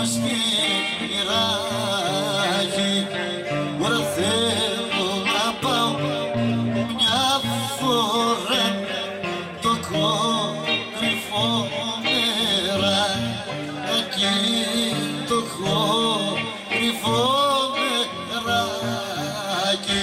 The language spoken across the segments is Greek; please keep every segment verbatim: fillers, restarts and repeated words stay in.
σπυράκι, μωρέ θέλω να πάω μια φορά το κορυφό μεράκι, το κορυφό μεράκι.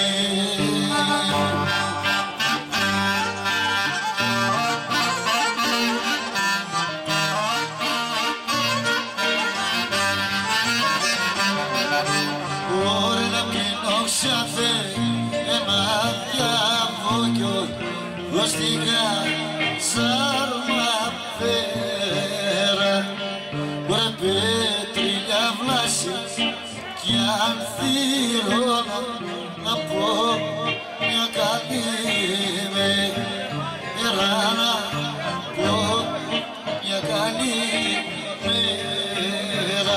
Μπορεί να πίνω ξάθε ένα διαβόκιο γλωστικά σάρμα πέρα, μπορεί πέτριλια βλάση κι ανθυρώνα από μια καλή μέρα, από μια καλή μέρα.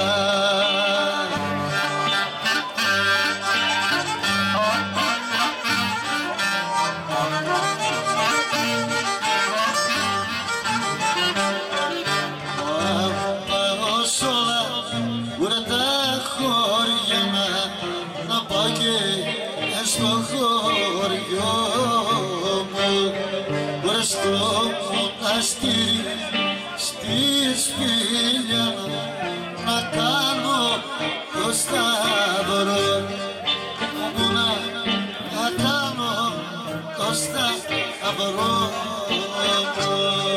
Να πάω και στο χωριό μου, βρε στο μοναστήρι στη σπηλιά να κάνω το σταυρό μου, να κάνω το σταυρό μου.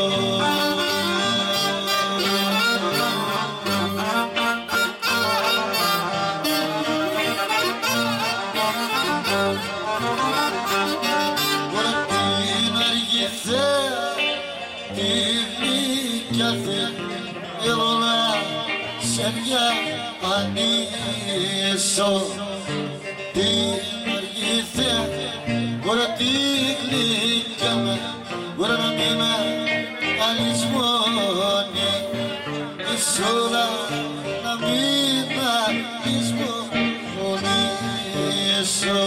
Τη γλυκιά θέλω να σε διαπανίσω, την αργή μπορεί τη γλυκιά με μπορεί να μην με αλυσμονήσω, να μην με αλυσμονήσω.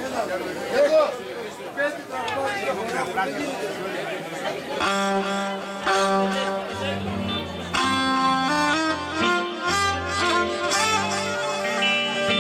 Εγώ, πέντε τραγούδια.